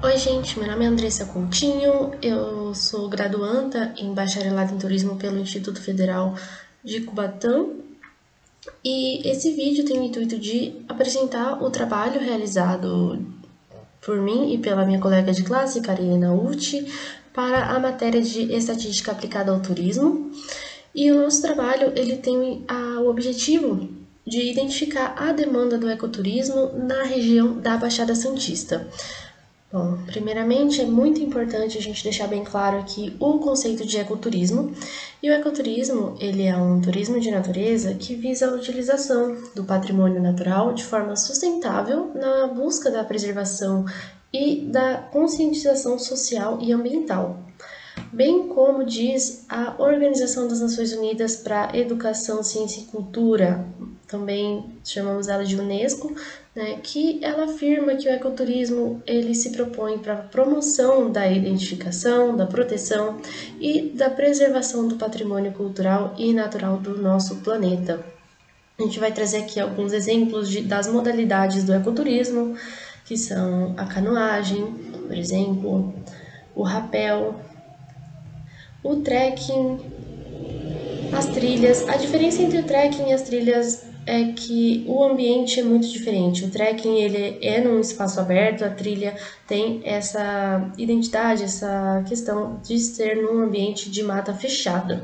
Oi, gente, meu nome é Andressa Coutinho, eu sou graduanda em Bacharelado em Turismo pelo Instituto Federal de Cubatão e esse vídeo tem o intuito de apresentar o trabalho realizado por mim e pela minha colega de classe, Karina Uti, para a matéria de Estatística aplicada ao turismo. E o nosso trabalho ele tem o objetivo de identificar a demanda do ecoturismo na região da Baixada Santista. Bom, primeiramente é muito importante a gente deixar bem claro aqui o conceito de ecoturismo. E o ecoturismo, ele é um turismo de natureza que visa a utilização do patrimônio natural de forma sustentável na busca da preservação e da conscientização social e ambiental, bem como diz a Organização das Nações Unidas para Educação, Ciência e Cultura, também chamamos ela de Unesco, né, que ela afirma que o ecoturismo ele se propõe para a promoção da identificação, da proteção e da preservação do patrimônio cultural e natural do nosso planeta. A gente vai trazer aqui alguns exemplos das modalidades do ecoturismo, que são a canoagem, por exemplo, o rapel, o trekking, as trilhas. A diferença entre o trekking e as trilhas é que o ambiente é muito diferente. O trekking ele é num espaço aberto, a trilha tem essa identidade, essa questão de ser num ambiente de mata fechada.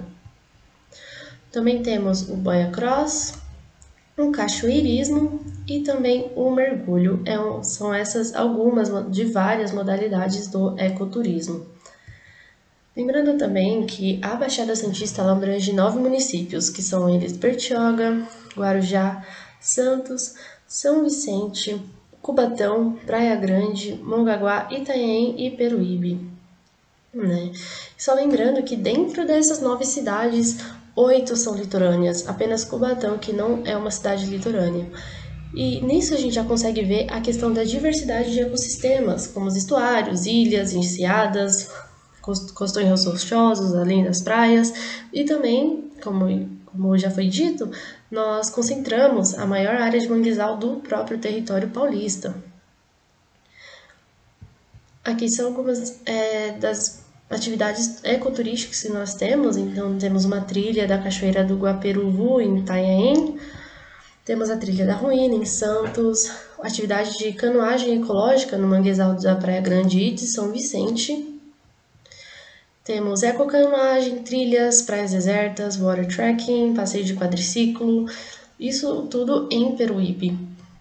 Também temos o boia cross, o cachoeirismo e também o mergulho. São essas algumas de várias modalidades do ecoturismo. Lembrando também que a Baixada Santista abrange 9 municípios, que são eles Bertioga, Guarujá, Santos, São Vicente, Cubatão, Praia Grande, Mongaguá, Itanhaém e Peruíbe. Né? Só lembrando que dentro dessas 9 cidades, 8 são litorâneas, apenas Cubatão que não é uma cidade litorânea. E nisso a gente já consegue ver a questão da diversidade de ecossistemas, como os estuários, ilhas, enseadas, costões rochosos, além das praias, e também, como já foi dito, nós concentramos a maior área de manguezal do próprio território paulista. Aqui são algumas das atividades ecoturísticas que nós temos. Então, temos uma trilha da Cachoeira do Guaperuvu, em Itanhaém, temos a Trilha da Ruína, em Santos, atividade de canoagem ecológica no manguezal da Praia Grande e de São Vicente. Temos ecocanoagem, trilhas, praias desertas, water trekking, passeio de quadriciclo, isso tudo em Peruíbe.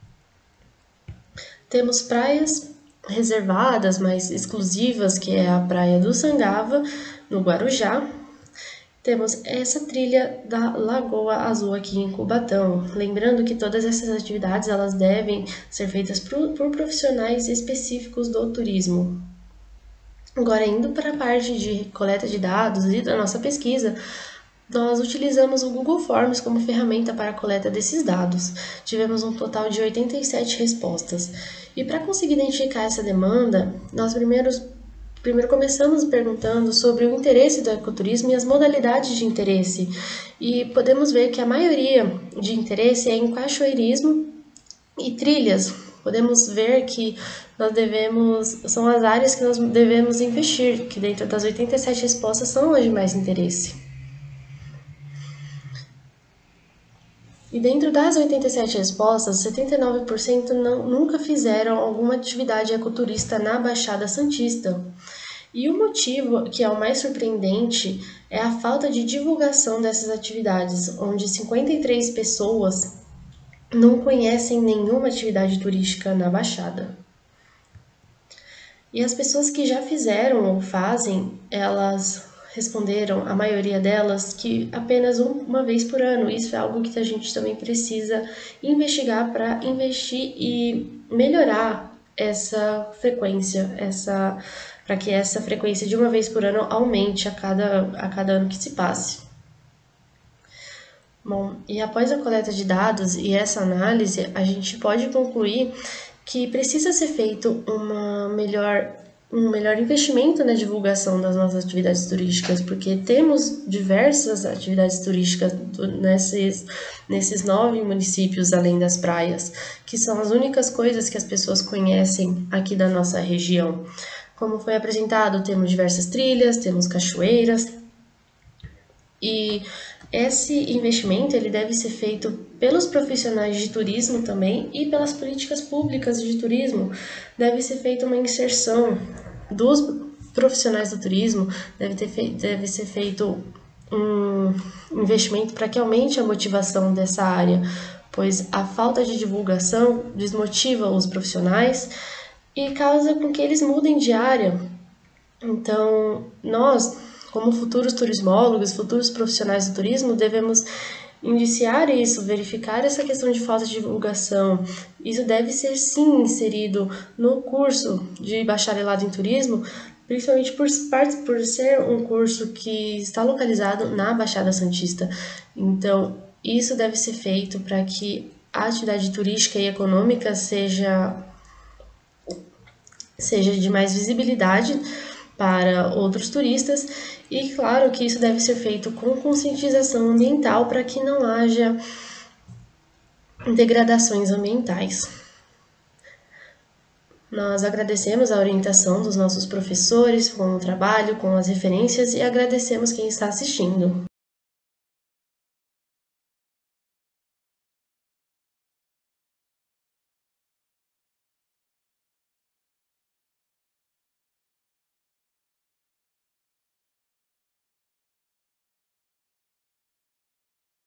Temos praias reservadas, mais exclusivas, que é a Praia do Sangava, no Guarujá. Temos essa trilha da Lagoa Azul aqui em Cubatão. Lembrando que todas essas atividades elas devem ser feitas por profissionais específicos do turismo. Agora, indo para a parte de coleta de dados e da nossa pesquisa, nós utilizamos o Google Forms como ferramenta para a coleta desses dados. Tivemos um total de 87 respostas. E para conseguir identificar essa demanda, nós primeiro começamos perguntando sobre o interesse do ecoturismo e as modalidades de interesse. E podemos ver que a maioria de interesse é em cachoeirismo e trilhas. Podemos ver que são as áreas que nós devemos investir, que dentro das 87 respostas são as de mais interesse. E dentro das 87 respostas, 79% nunca fizeram alguma atividade ecoturista na Baixada Santista. E o motivo, que é o mais surpreendente, é a falta de divulgação dessas atividades, onde 53 pessoas não conhecem nenhuma atividade turística na Baixada. E as pessoas que já fizeram ou fazem, elas responderam, a maioria delas, que apenas uma vez por ano. Isso é algo que a gente também precisa investigar para investir e melhorar essa frequência, para que essa frequência de uma vez por ano aumente a cada ano que se passe. Bom, e após a coleta de dados e essa análise, a gente pode concluir que precisa ser feito uma melhor um melhor investimento na divulgação das nossas atividades turísticas, porque temos diversas atividades turísticas nesses 9 municípios além das praias, que são as únicas coisas que as pessoas conhecem aqui da nossa região. Como foi apresentado, temos diversas trilhas, temos cachoeiras, e esse investimento ele deve ser feito pelos profissionais de turismo também e pelas políticas públicas de turismo. Deve ser feita uma inserção dos profissionais do turismo, deve ser feito um investimento para que aumente a motivação dessa área, pois a falta de divulgação desmotiva os profissionais e causa com que eles mudem de área. Então, nós, como futuros turismólogos, futuros profissionais do turismo, devemos indiciar isso, verificar essa questão de falta de divulgação. Isso deve ser, sim, inserido no curso de bacharelado em turismo, principalmente por ser um curso que está localizado na Baixada Santista. Então, isso deve ser feito para que a atividade turística e econômica seja de mais visibilidade para outros turistas e claro que isso deve ser feito com conscientização ambiental para que não haja degradações ambientais. Nós agradecemos a orientação dos nossos professores com o trabalho, com as referências e agradecemos quem está assistindo.